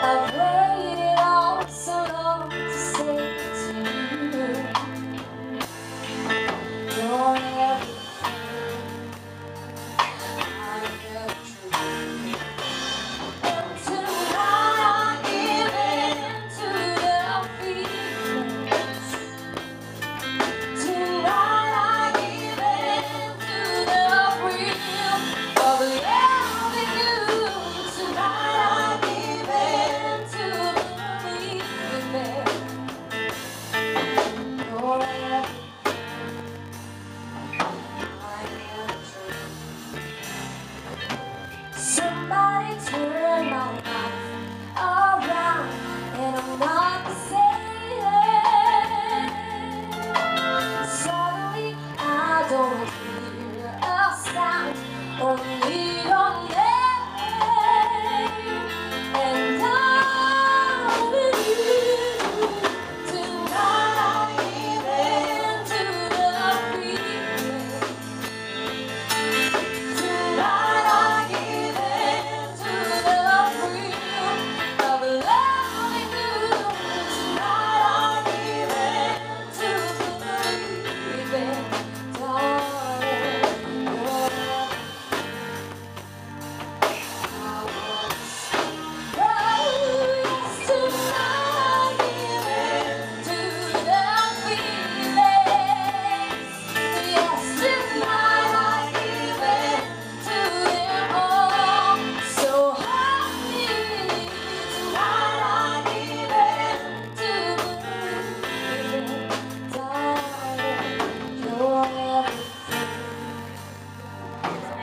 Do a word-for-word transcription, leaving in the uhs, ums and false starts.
I've waited all so long to say to you, you're everything I ever dreamed. And tonight I give in to the feelings. Tonight I give in to the thrill of loving you. Tonight I give in to believing you're everything I ever dreamed. Somebody turn my life around, and I'm not the same. Suddenly I don't hear a sound, only your name. And I'm with you. Tonight I give in to the feeling. Tonight I give in to the thrill of loving you. Tonight I give in to believing, darling, you're I was. Oh, yes, tonight I give in to the feelings. Yes, tonight I give in to them all. So happy. Tonight I give in to believing, darling, you're everything.